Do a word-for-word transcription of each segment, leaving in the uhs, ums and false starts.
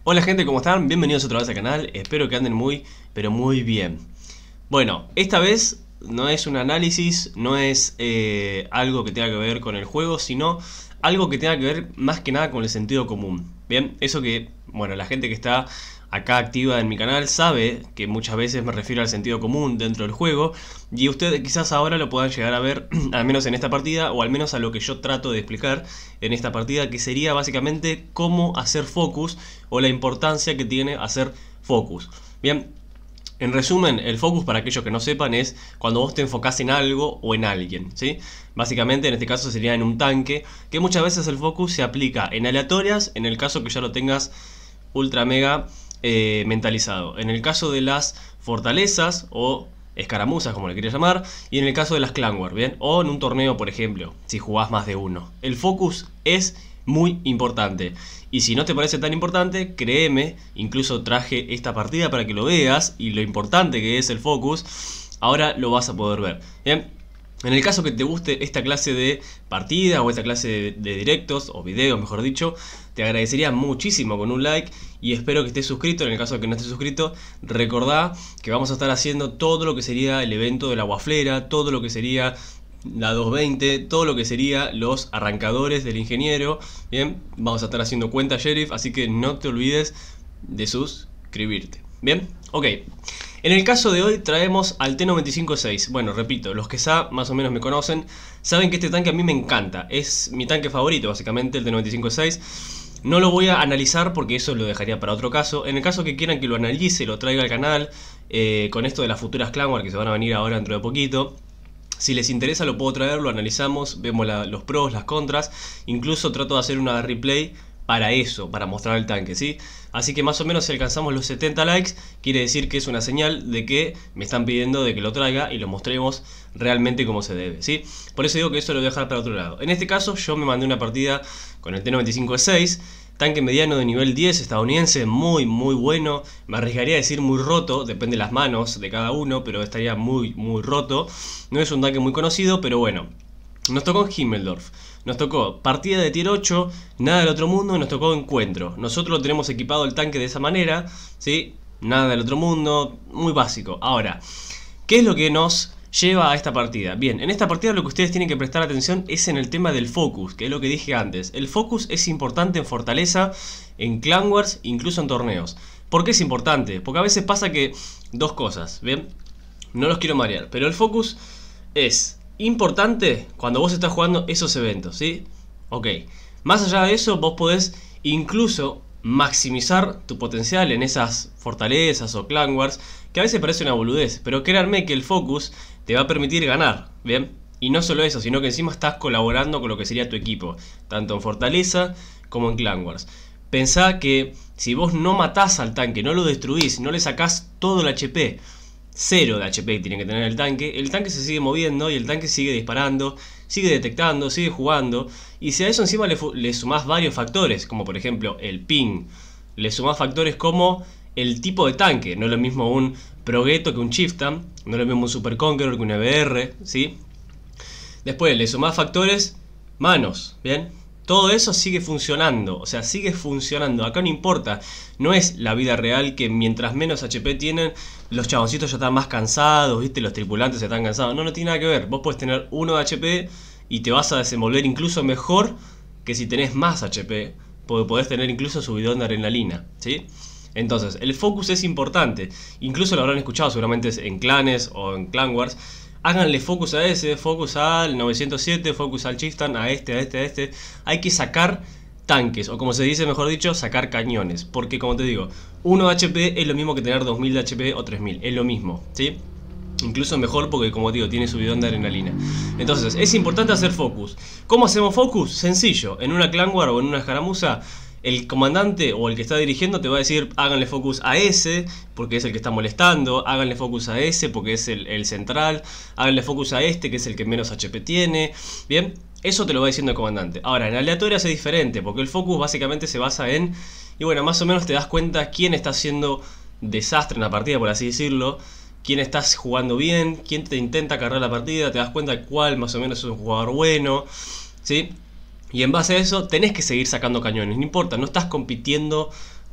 Hola gente, ¿cómo están? Bienvenidos otra vez al canal, espero que anden muy, pero muy bien. Bueno, esta vez no es un análisis, no es eh, algo que tenga que ver con el juego, sino algo que tenga que ver más que nada con el sentido común. Bien, eso que, bueno, la gente que está acá activa en mi canal sabe que muchas veces me refiero al sentido común dentro del juego, y ustedes quizás ahora lo puedan llegar a ver, al menos en esta partida, o al menos a lo que yo trato de explicar en esta partida, que sería básicamente cómo hacer focus o la importancia que tiene hacer focus. Bien, en resumen, el focus, para aquellos que no sepan, es cuando vos te enfocás en algo o en alguien, ¿sí? Básicamente en este caso sería en un tanque, que muchas veces el focus se aplica en aleatorias, en el caso que ya lo tengas ultra mega eh, mentalizado. En el caso de las fortalezas o escaramuzas, como le quería llamar, y en el caso de las clan war, ¿bien? O en un torneo, por ejemplo, si jugás más de uno. El focus es muy importante. Y si no te parece tan importante, créeme, incluso traje esta partida para que lo veas y lo importante que es el focus, ahora lo vas a poder ver. Bien, en el caso que te guste esta clase de partida o esta clase de, de directos o videos, mejor dicho, te agradecería muchísimo con un like y espero que estés suscrito. En el caso de que no estés suscrito, recordá que vamos a estar haciendo todo lo que sería el evento de la guaflera, todo lo que sería la doscientos veinte, todo lo que sería los arrancadores del ingeniero. Bien, vamos a estar haciendo cuenta sheriff, así que no te olvides de suscribirte. Bien, ok. En el caso de hoy traemos al T noventa y cinco seis. Bueno, repito, los que ya más o menos me conocen saben que este tanque a mí me encanta. Es mi tanque favorito, básicamente, el T noventa y cinco seis. No lo voy a analizar porque eso lo dejaría para otro caso. En el caso que quieran que lo analice, lo traiga al canal, eh, con esto de las futuras clan war que se van a venir ahora dentro de poquito, si les interesa lo puedo traer, lo analizamos, vemos la, los pros, las contras. Incluso trato de hacer una replay para eso, para mostrar el tanque, ¿sí? Así que más o menos si alcanzamos los setenta likes, quiere decir que es una señal de que me están pidiendo de que lo traiga y lo mostremos realmente como se debe, ¿sí? Por eso digo que eso lo voy a dejar para otro lado. En este caso yo me mandé una partida con el T noventa y cinco seis, tanque mediano de nivel diez estadounidense, muy muy bueno. Me arriesgaría a decir muy roto, depende de las manos de cada uno, pero estaría muy muy roto. No es un tanque muy conocido, pero bueno. Nos tocó Himmeldorf, nos tocó partida de tier ocho, nada del otro mundo, y nos tocó encuentro. Nosotros lo tenemos equipado el tanque de esa manera, ¿sí? Nada del otro mundo, muy básico. Ahora, ¿qué es lo que nos lleva a esta partida? Bien, en esta partida lo que ustedes tienen que prestar atención es en el tema del focus, que es lo que dije antes. El focus es importante en fortaleza, en clan wars, incluso en torneos. ¿Por qué es importante? Porque a veces pasa que dos cosas, ¿bien? No los quiero marear, pero el focus es importante cuando vos estás jugando esos eventos, ¿sí? Ok, más allá de eso vos podés incluso maximizar tu potencial en esas fortalezas o clan wars, que a veces parece una boludez, pero créanme que el focus te va a permitir ganar, ¿bien? Y no solo eso, sino que encima estás colaborando con lo que sería tu equipo, tanto en fortaleza como en clan wars. Pensá que si vos no matás al tanque, no lo destruís, no le sacás todo el H P, cero de H P tiene que tener el tanque, el tanque se sigue moviendo y el tanque sigue disparando, sigue detectando, sigue jugando. Y si a eso encima le, le sumás varios factores, como por ejemplo el ping, le sumás factores como el tipo de tanque, no es lo mismo un Progetto que un Chieftain, no es lo mismo un Super Conqueror que un E B R, ¿sí? Después le sumás factores, manos, ¿bien? Todo eso sigue funcionando, o sea, sigue funcionando. Acá no importa, no es la vida real que mientras menos H P tienen, los chaboncitos ya están más cansados, ¿viste? Los tripulantes están cansados. No, no tiene nada que ver. Vos podés tener uno de H P y te vas a desenvolver incluso mejor que si tenés más H P, porque podés tener incluso subidón de adrenalina, ¿sí? Entonces, el focus es importante. Incluso lo habrán escuchado seguramente en clanes o en clan wars. Háganle focus a ese, focus al novecientos siete, focus al Chieftain, a este, a este, a este. Hay que sacar tanques, o como se dice mejor dicho, sacar cañones. Porque como te digo, uno de H P es lo mismo que tener dos mil de H P o tres mil. Es lo mismo, ¿sí? Incluso mejor porque, como digo, tiene subidón de adrenalina. Entonces, es importante hacer focus. ¿Cómo hacemos focus? Sencillo. En una clan war o en una escaramuza, el comandante o el que está dirigiendo te va a decir: háganle focus a ese porque es el que está molestando, háganle focus a ese porque es el, el central, háganle focus a este que es el que menos H P tiene. Bien, eso te lo va diciendo el comandante. Ahora, en aleatoria es diferente porque el focus básicamente se basa en, y bueno, más o menos te das cuenta quién está haciendo desastre en la partida, por así decirlo, quién estás jugando bien, quién te intenta cargar la partida, te das cuenta cuál más o menos es un jugador bueno, ¿sí? Y en base a eso tenés que seguir sacando cañones, no importa, no estás compitiendo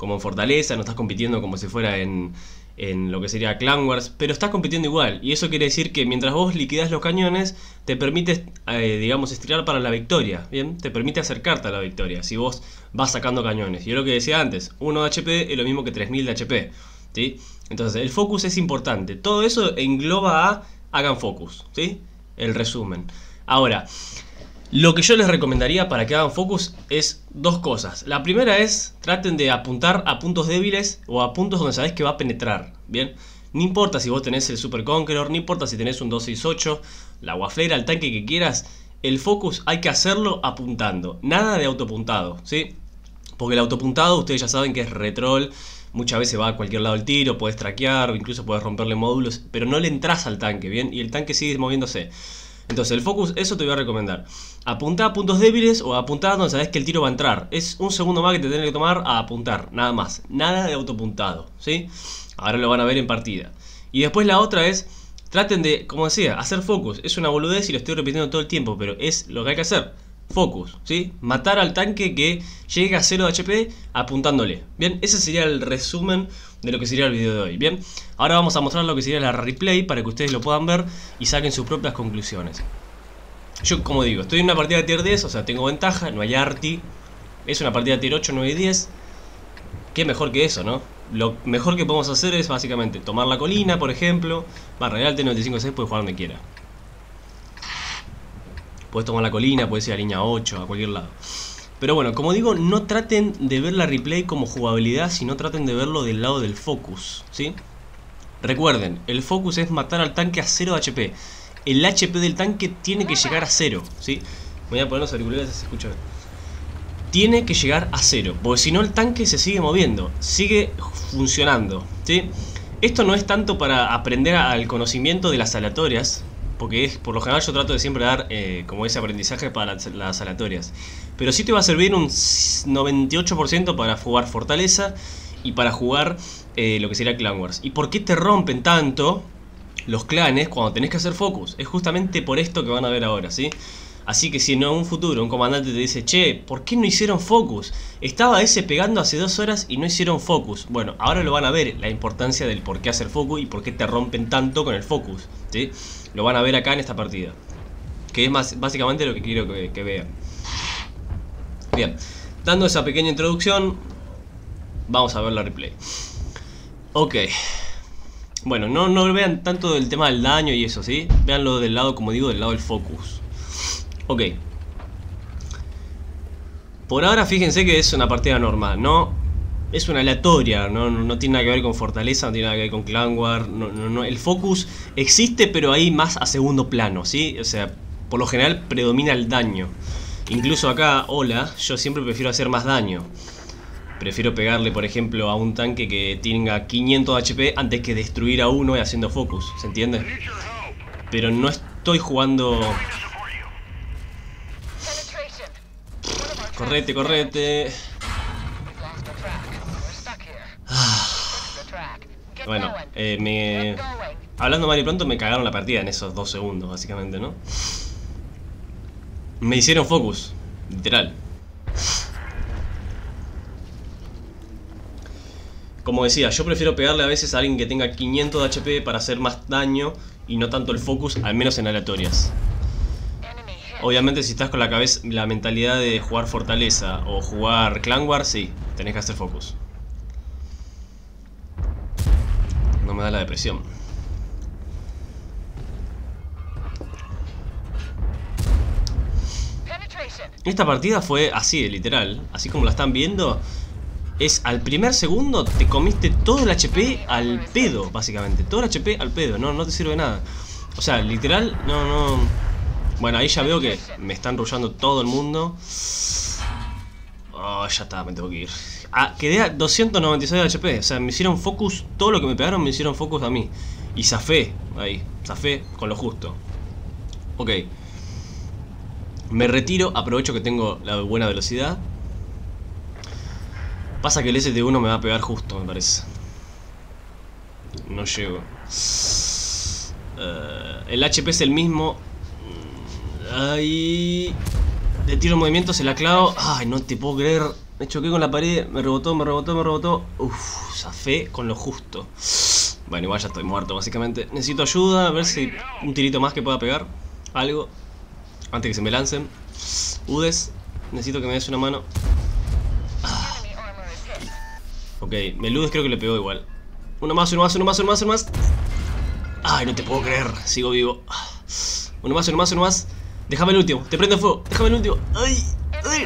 como en Fortaleza, no estás compitiendo como si fuera en, en lo que sería Clan Wars, pero estás compitiendo igual. Y eso quiere decir que mientras vos liquidás los cañones, te permite, eh, digamos, estirar para la victoria, ¿bien? Te permite acercarte a la victoria si vos vas sacando cañones. Y es lo que decía antes, uno de H P es lo mismo que tres mil de H P, ¿sí? Entonces, el focus es importante. Todo eso engloba a hagan focus, ¿sí? El resumen. Ahora, lo que yo les recomendaría para que hagan focus es dos cosas. La primera es, traten de apuntar a puntos débiles o a puntos donde sabés que va a penetrar, ¿bien? No importa si vos tenés el Super Conqueror, no importa si tenés un dos seis ocho, la guaflera, el tanque que quieras, el focus hay que hacerlo apuntando. Nada de autopuntado, ¿sí? Porque el autopuntado ustedes ya saben que es retroll. Muchas veces va a cualquier lado el tiro, puedes traquear o incluso puedes romperle módulos, pero no le entras al tanque, ¿bien? Y el tanque sigue moviéndose. Entonces el focus, eso te voy a recomendar. Apunta a puntos débiles o apunta donde sabes que el tiro va a entrar. Es un segundo más que te tenés que tomar a apuntar, nada más. Nada de autopuntado, ¿sí? Ahora lo van a ver en partida. Y después la otra es, traten de, como decía, hacer focus. Es una boludez y lo estoy repitiendo todo el tiempo, pero es lo que hay que hacer. Focus, ¿sí? Matar al tanque que llegue a cero de H P apuntándole. Bien, ese sería el resumen de lo que sería el video de hoy. Bien, ahora vamos a mostrar lo que sería la replay para que ustedes lo puedan ver y saquen sus propias conclusiones. Yo, como digo, estoy en una partida de tier diez, o sea, tengo ventaja, no hay arti. Es una partida de tier ocho, nueve y diez. Qué mejor que eso, ¿no? Lo mejor que podemos hacer es básicamente tomar la colina, por ejemplo. Barra real T noventa y cinco seis puede jugar donde quiera. Puedes tomar la colina, puedes ir a línea ocho, a cualquier lado. Pero bueno, como digo, no traten de ver la replay como jugabilidad, sino traten de verlo del lado del focus, ¿sí? Recuerden, el focus es matar al tanque a cero de H P. El H P del tanque tiene que llegar a cero, ¿sí? Voy a poner los auriculares si se escucha bien. Tiene que llegar a cero, porque si no el tanque se sigue moviendo, sigue funcionando, ¿sí? Esto no es tanto para aprender al conocimiento de las aleatorias, porque es, por lo general yo trato de siempre dar eh, como ese aprendizaje para las, las aleatorias. Pero sí te va a servir un noventa y ocho por ciento para jugar Fortaleza y para jugar eh, lo que sería Clan Wars. ¿Y por qué te rompen tanto los clanes cuando tenés que hacer focus? Es justamente por esto que van a ver ahora, ¿sí? Así que si en un futuro un comandante te dice, che, ¿por qué no hicieron focus? Estaba ese pegando hace dos horas y no hicieron focus. Bueno, ahora lo van a ver, la importancia del por qué hacer focus y por qué te rompen tanto con el focus, ¿sí? Lo van a ver acá en esta partida, que es más básicamente lo que quiero que, que vean. Bien, dando esa pequeña introducción, vamos a ver la replay. Ok. Bueno, no, no vean tanto del tema del daño y eso, ¿sí? Veanlo del lado, como digo, del lado del focus. Ok. Por ahora fíjense que es una partida normal, ¿no? Es una aleatoria, no, no, no tiene nada que ver con Fortaleza, no tiene nada que ver con Clan Wars, no, no, no. El focus existe, pero ahí más a segundo plano, ¿sí? O sea, por lo general predomina el daño. Incluso acá, hola, yo siempre prefiero hacer más daño. Prefiero pegarle, por ejemplo, a un tanque que tenga quinientos de H P antes que destruir a uno y haciendo focus, ¿se entiende? Pero no estoy jugando... Correte, correte. Ah. Bueno, eh, me... hablando mal y pronto me cagaron la partida en esos dos segundos, básicamente, ¿no? Me hicieron focus, literal. Como decía, yo prefiero pegarle a veces a alguien que tenga quinientos de H P para hacer más daño y no tanto el focus, al menos en aleatorias. Obviamente si estás con la cabeza, la mentalidad de jugar Fortaleza o jugar Clan Wars, sí, tenés que hacer focus. No me da la depresión. Esta partida fue así, literal, así como la están viendo. Es al primer segundo te comiste todo el H P al pedo, básicamente. Todo el H P al pedo, no, no te sirve de nada. O sea, literal, no, no... Bueno, ahí ya veo que me están rushando todo el mundo. Oh, ya está, me tengo que ir. Ah, quedé a doscientos noventa y seis de H P. O sea, me hicieron focus, todo lo que me pegaron me hicieron focus a mí. Y zafé, ahí, zafé con lo justo. Ok. Me retiro, aprovecho que tengo la buena velocidad. Pasa que el S T uno me va a pegar justo, me parece. No llego. Uh, el H P es el mismo. Ahí. De tiro en movimiento se la clavo. Ay, no te puedo creer. Me choqué con la pared, me rebotó, me rebotó, me rebotó. Uff, zafé con lo justo. Bueno, igual ya estoy muerto básicamente. Necesito ayuda, a ver si un tirito más que pueda pegar. Algo. Antes que se me lancen. Udes, necesito que me des una mano. Ah. Ok, Meludes creo que le pegó igual. Uno más, uno más, uno más, uno más, uno más. Ay, no te puedo creer, sigo vivo. Uno más, uno más, uno más. Déjame el último, te prendo fuego, déjame el último. Ay, ay.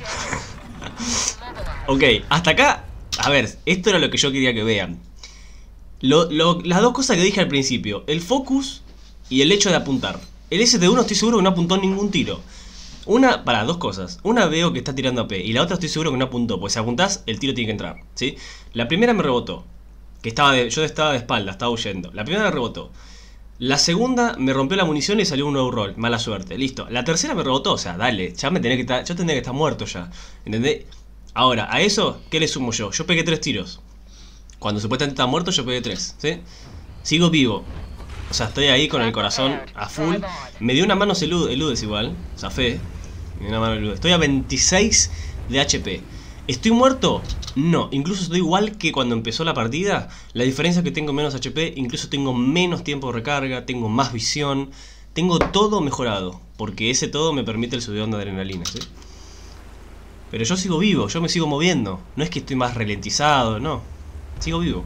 Ok, hasta acá. A ver, esto era lo que yo quería que vean. Lo, lo, las dos cosas que dije al principio: el focus y el hecho de apuntar. El S T uno estoy seguro que no apuntó ningún tiro. Una, para, dos cosas. Una veo que está tirando A P y la otra estoy seguro que no apuntó. Pues si apuntás, el tiro tiene que entrar, ¿sí? La primera me rebotó, que estaba de, yo estaba de espalda, estaba huyendo. La primera me rebotó. La segunda me rompió la munición y salió un nuevo roll. Mala suerte, listo. La tercera me rebotó, o sea, dale, ya me tenía que estar, yo tendría que estar muerto ya, ¿entendés? Ahora, a eso, ¿qué le sumo yo? Yo pegué tres tiros. Cuando supuestamente estaba muerto, yo pegué tres, ¿sí? Sigo vivo. O sea, estoy ahí con el corazón a full. Me dio una mano Eludes igual, zafé. Me dio una mano Eludes. Estoy a veintiséis de H P. ¿Estoy muerto? No, incluso estoy igual que cuando empezó la partida. La diferencia es que tengo menos H P, incluso tengo menos tiempo de recarga, tengo más visión, tengo todo mejorado, porque ese todo me permite el subidón de adrenalina, ¿sí? Pero yo sigo vivo, yo me sigo moviendo. No es que estoy más ralentizado, no. Sigo vivo.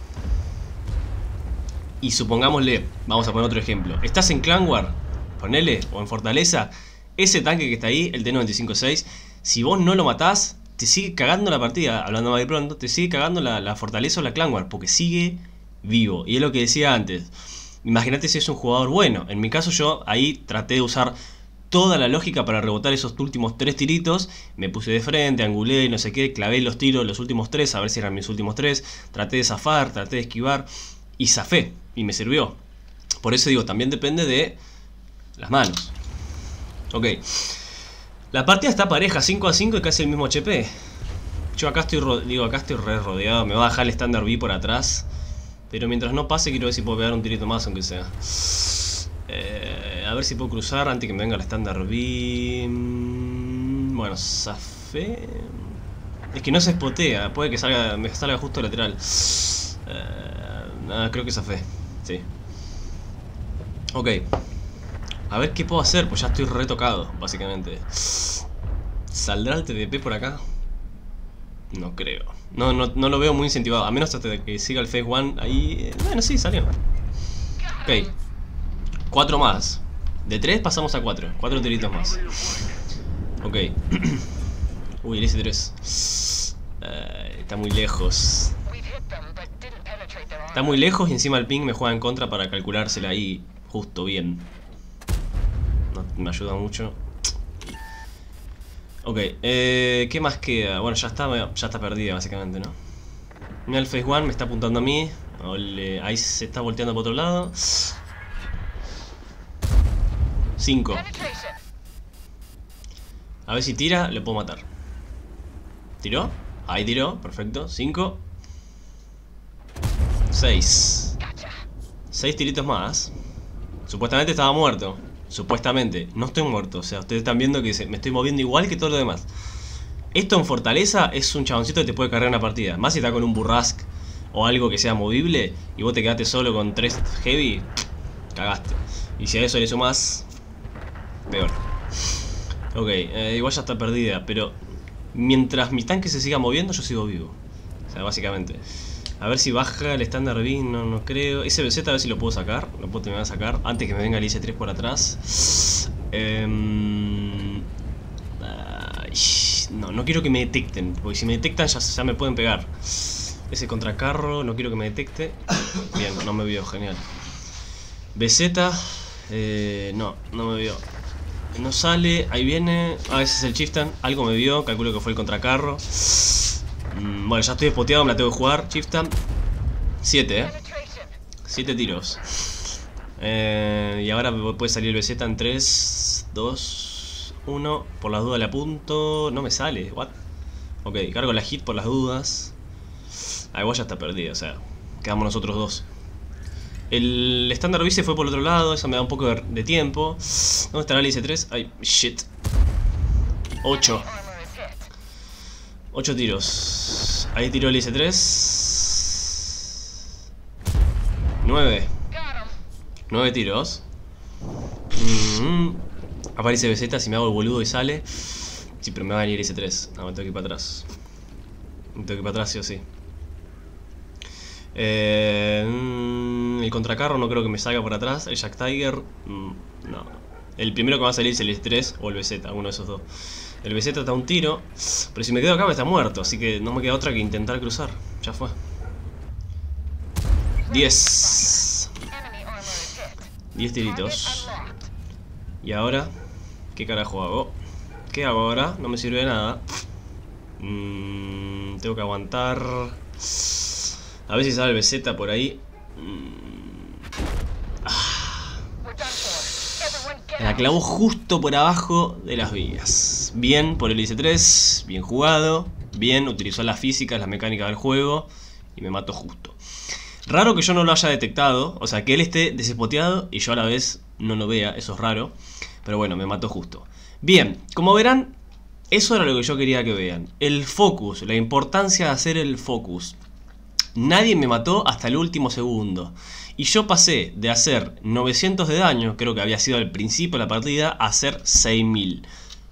Y supongámosle, vamos a poner otro ejemplo. Estás en Clan War, ponele, o en Fortaleza. Ese tanque que está ahí, el T noventa y cinco seis, si vos no lo matás, te sigue cagando la partida, hablando más de pronto, te sigue cagando la, la Fortaleza o la Clan War, porque sigue vivo. Y es lo que decía antes. Imagínate si es un jugador bueno. En mi caso yo ahí traté de usar toda la lógica para rebotar esos últimos tres tiritos. Me puse de frente, angulé, no sé qué, clavé los tiros, los últimos tres, a ver si eran mis últimos tres. Traté de zafar, traté de esquivar y zafé. Y me sirvió. Por eso digo, también depende de las manos. Ok. La partida está pareja, cinco a cinco y casi el mismo H P. Yo acá estoy, digo, acá estoy re rodeado. Me va a dejar el estándar B por atrás. Pero mientras no pase, quiero ver si puedo pegar un tirito más, aunque sea. Eh, a ver si puedo cruzar antes que me venga el estándar B. Bueno, zafé. Es que no se spotea. Puede que salga, me salga justo lateral. Eh, nada, creo que zafé. Sí. Ok. A ver qué puedo hacer, pues ya estoy retocado, básicamente. ¿Saldrá el T D P por acá? No creo. No, no, no lo veo muy incentivado. A menos hasta que siga el Phase One ahí. Bueno, sí, salió. Ok. Cuatro más. De tres pasamos a cuatro. Cuatro tiritos más. Ok. Uy, el S tres. Uh, está muy lejos. Está muy lejos y encima el ping me juega en contra para calculársela ahí justo bien. No me ayuda mucho. Ok, eh, ¿qué más queda? Bueno, ya está, ya está perdida básicamente, ¿no? Mira, el Phase One me está apuntando a mí. Ole, ahí se está volteando por otro lado. Cinco. A ver si tira, le puedo matar. ¿Tiró? Ahí tiró, perfecto. Cinco. Seis. Seis tiritos más. Supuestamente estaba muerto. Supuestamente, no estoy muerto. O sea, ustedes están viendo que me estoy moviendo igual que todo lo demás. Esto en Fortaleza es un chaboncito que te puede cargar una partida. Más si está con un Burrask o algo que sea movible y vos te quedaste solo con tres heavy, cagaste. Y si a eso le sumás, peor. Ok, eh, igual ya está perdida, pero mientras mi tanque se siga moviendo, yo sigo vivo. O sea, básicamente. A ver si baja el estándar B, no, no creo. Ese B Z a ver si lo puedo sacar. Lo puedo terminar de sacar antes que me venga el I C tres por atrás. Eh, ay, no, no quiero que me detecten. Porque si me detectan ya, ya me pueden pegar. Ese contracarro, no quiero que me detecte. Bien, no me vio, genial. B Z, eh, no, no me vio. No sale, ahí viene. Ah, ese es el Chieftain. Algo me vio, calculo que fue el contracarro. Bueno, ya estoy despoteado, me la tengo que jugar. Chieftain. siete, eh. siete tiros. Eh, y ahora puede salir el B Z en tres, dos, uno. Por las dudas le apunto. No me sale, what? Ok, cargo la hit por las dudas. Ah, igual ya está perdido, o sea, quedamos nosotros dos. El estándar B se fue por el otro lado, eso me da un poco de, de tiempo. ¿Dónde estará el I C tres? Ay, shit. ocho. ocho tiros. Ahí tiró el I C tres. nueve. nueve tiros. Mm-hmm. Aparece B Z si me hago el boludo y sale. Sí, pero me va a venir I C tres. No, me tengo que ir para atrás. Me tengo que ir para atrás, sí o sí. Eh, el contracarro no creo que me salga por atrás. El Jack Tiger, mm, no. El primero que va a salir es el I C tres o el B Z, uno de esos dos. El B Z está a un tiro, pero si me quedo acá me está muerto, así que no me queda otra que intentar cruzar. Ya fue. diez. diez tiritos. Y ahora, ¿qué carajo hago? ¿Qué hago ahora? No me sirve de nada. Mm, tengo que aguantar. A ver si sale el B Z por ahí. Ah. La clavó justo por abajo de las vías. Bien por el I C tres, bien jugado. Bien, utilizó las físicas, las mecánicas del juego. Y me mató justo. Raro que yo no lo haya detectado. O sea, que él esté desespoteado y yo a la vez no lo vea. Eso es raro. Pero bueno, me mató justo. Bien, como verán, eso era lo que yo quería que vean. El focus, la importancia de hacer el focus. Nadie me mató hasta el último segundo. Y yo pasé de hacer novecientos de daño, creo que había sido al principio de la partida, a hacer seis mil.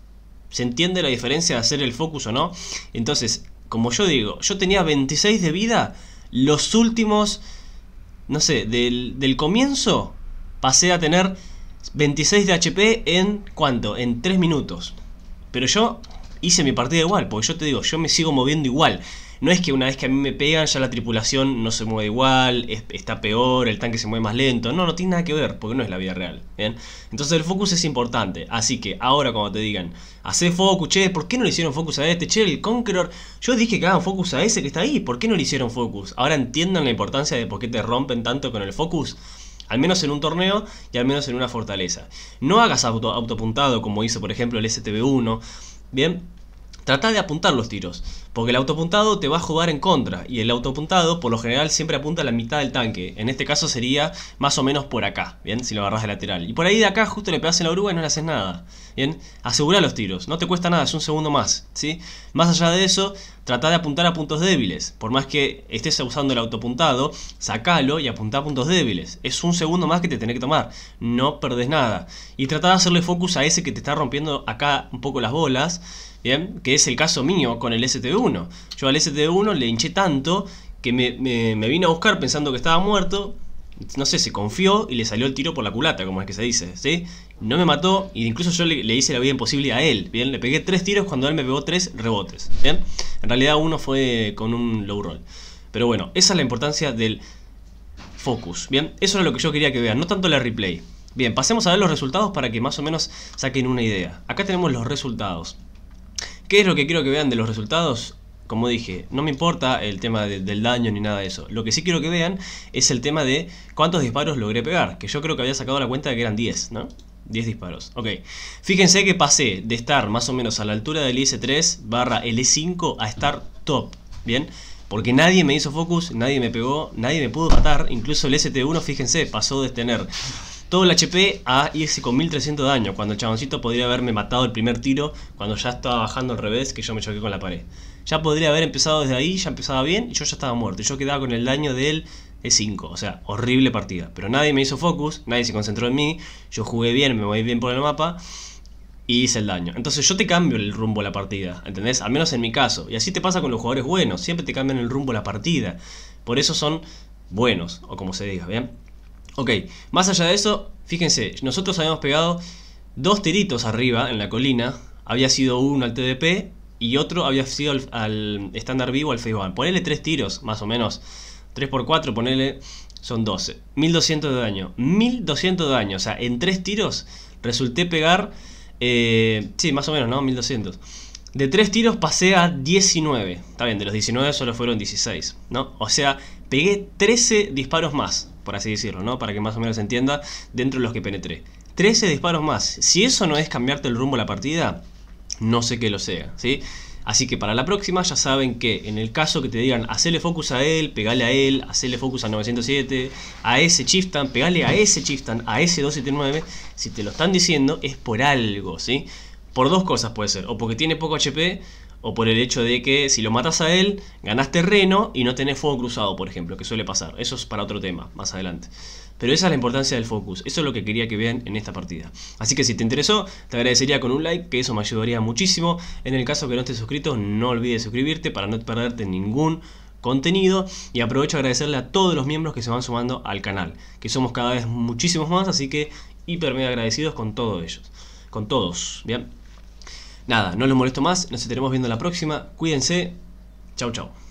¿Se entiende la diferencia de hacer el focus o no? Entonces, como yo digo, yo tenía veintiséis de vida. Los últimos, no sé, del, del comienzo pasé a tener veintiséis de H P en, ¿cuánto? En tres minutos. Pero yo hice mi partida igual, porque yo te digo, yo me sigo moviendo igual. No es que una vez que a mí me pegan ya la tripulación no se mueve igual, es, está peor, el tanque se mueve más lento. No, no tiene nada que ver, porque no es la vida real, ¿bien? Entonces el focus es importante. Así que ahora cuando te digan, hacé focus, che, ¿por qué no le hicieron focus a este? Che, el Conqueror, yo dije que hagan focus a ese que está ahí, ¿por qué no le hicieron focus? Ahora entiendan la importancia de por qué te rompen tanto con el focus. Al menos en un torneo y al menos en una fortaleza. No hagas auto, autopuntado como hizo por ejemplo el S T B uno. Bien, trata de apuntar los tiros, porque el autopuntado te va a jugar en contra. Y el autopuntado por lo general siempre apunta a la mitad del tanque. En este caso sería más o menos por acá, bien, si lo agarras de lateral. Y por ahí de acá justo le pegas en la oruga y no le haces nada. Bien, asegura los tiros, no te cuesta nada, es un segundo más, ¿sí? Más allá de eso, trata de apuntar a puntos débiles. Por más que estés usando el autopuntado, sacalo y apuntá a puntos débiles. Es un segundo más que te tenés que tomar, no perdés nada. Y trata de hacerle focus a ese que te está rompiendo acá un poco las bolas, bien, que es el caso mío con el S T B uno. Yo al S T B uno le hinché tanto que me, me, me vine a buscar pensando que estaba muerto. No sé, se confió y le salió el tiro por la culata, como es que se dice, ¿sí? No me mató, y incluso yo le, le hice la vida imposible a él, ¿bien? Le pegué tres tiros cuando él me pegó tres rebotes, ¿bien? En realidad uno fue con un low roll. Pero bueno, esa es la importancia del focus, ¿bien? Eso es lo que yo quería que vean, no tanto la replay. Bien, pasemos a ver los resultados para que más o menos saquen una idea. Acá tenemos los resultados. ¿Qué es lo que quiero que vean de los resultados? Como dije, no me importa el tema de, del daño ni nada de eso. Lo que sí quiero que vean es el tema de cuántos disparos logré pegar. Que yo creo que había sacado la cuenta de que eran diez, ¿no? diez disparos. Ok. Fíjense que pasé de estar más o menos a la altura del I C tres barra el E cinco a estar top. ¿Bien? Porque nadie me hizo focus, nadie me pegó, nadie me pudo matar. Incluso el S T uno, fíjense, pasó de tener todo el H P a irse con mil trescientos de daño. Cuando el chaboncito podría haberme matado el primer tiro cuando ya estaba bajando al revés, que yo me choqué con la pared. Ya podría haber empezado desde ahí, ya empezaba bien y yo ya estaba muerto. Y yo quedaba con el daño del E cinco, o sea, horrible partida. Pero nadie me hizo focus, nadie se concentró en mí. Yo jugué bien, me moví bien por el mapa y hice el daño. Entonces yo te cambio el rumbo de la partida, ¿entendés? Al menos en mi caso. Y así te pasa con los jugadores buenos, siempre te cambian el rumbo de la partida. Por eso son buenos, o como se diga, ¿bien? Ok, más allá de eso, fíjense, nosotros habíamos pegado dos tiritos arriba en la colina. Había sido uno al T D P y otro había sido al, al estándar vivo, al Phase One. Ponele tres tiros, más o menos. tres por cuatro, ponele, son doce. mil doscientos de daño. mil doscientos de daño, o sea, en tres tiros resulté pegar... Eh, sí, más o menos, ¿no? mil doscientos. De tres tiros pasé a diecinueve. Está bien, de los diecinueve solo fueron dieciséis, ¿no? O sea, pegué trece disparos más, por así decirlo, ¿no? Para que más o menos se entienda, dentro de los que penetré. trece disparos más. Si eso no es cambiarte el rumbo a la partida, no sé qué lo sea, ¿sí? Así que para la próxima ya saben que en el caso que te digan hacerle focus a él, pegale a él, hacerle focus a novecientos siete, a ese Chieftain, pegale a ese Chieftain, a ese doscientos setenta y nueve, si te lo están diciendo es por algo, ¿sí? Por dos cosas puede ser, o porque tiene poco H P, o por el hecho de que si lo matas a él, ganás terreno y no tenés fuego cruzado, por ejemplo, que suele pasar. Eso es para otro tema, más adelante. Pero esa es la importancia del focus, eso es lo que quería que vean en esta partida. Así que si te interesó, te agradecería con un like, que eso me ayudaría muchísimo. En el caso que no estés suscrito, no olvides suscribirte para no perderte ningún contenido. Y aprovecho a agradecerle a todos los miembros que se van sumando al canal, que somos cada vez muchísimos más, así que hiper mega agradecidos con todos ellos. Con todos, ¿bien? Nada, no los molesto más, nos estaremos viendo la próxima. Cuídense, chau chau.